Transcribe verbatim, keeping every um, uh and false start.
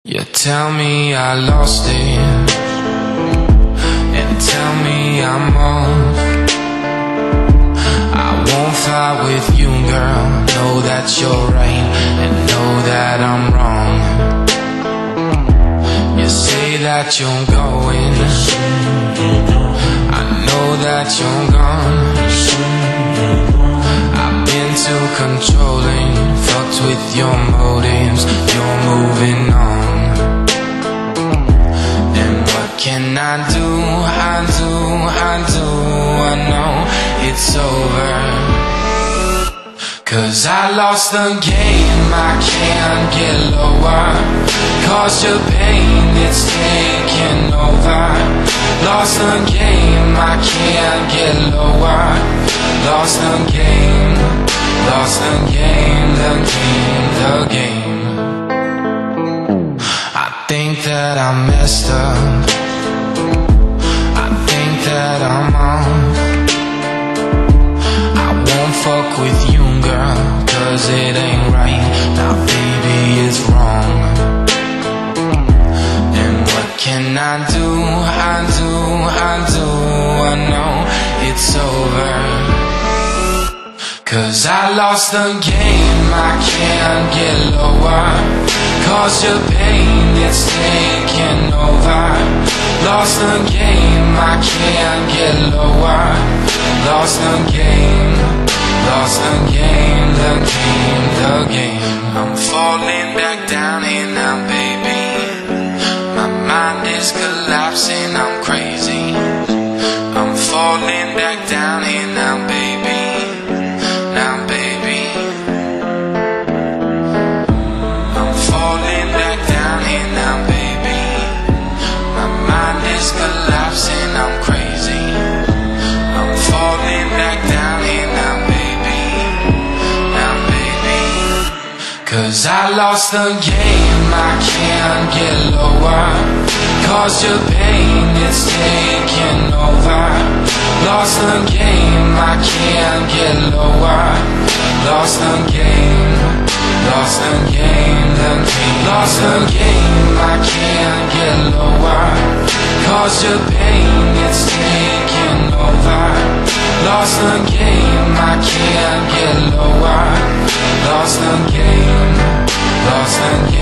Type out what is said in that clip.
You tell me I lost it, and tell me I'm off. I won't fight with you, girl. Know that you're right, and know that I'm wrong. You say that you're going, I know that you're gone. I've been too controlling, fucked with your motives. You're moving on. Can I do, I do, I do, I know it's over. Cause I lost the game, I can't get lower. Cause your pain, it's taking over. Lost the game, I can't get lower. Lost the game, lost the game, the game, the game. I think that I messed up, that I'm on. I won't fuck with you, girl, cause it ain't right. Now baby, it's wrong. And what can I do, I do, I do, I know it's over. Cause I lost the game, I can't get lower. Cause your pain, it's taking over. Lost the game, I can't get lower. Lost the game, lost the game, the game, the game. I'm falling back down here now, baby. My mind is collapsing, I'm crazy. I'm falling back down here now, baby. Now, baby. I'm falling back down here now, baby. My mind is collapsing, I'm crazy. I'm falling back down here now, baby. Now, baby. Cause I lost the game, I can't get lower. Cause your pain, it's taking over. Lost the game, I can't get lower. Lost the game, lost the game, the game. Lost the game, I can't get lower. Cause your pain, it's taking over. Lost the game, I can't get lower. Lost the game, lost the game.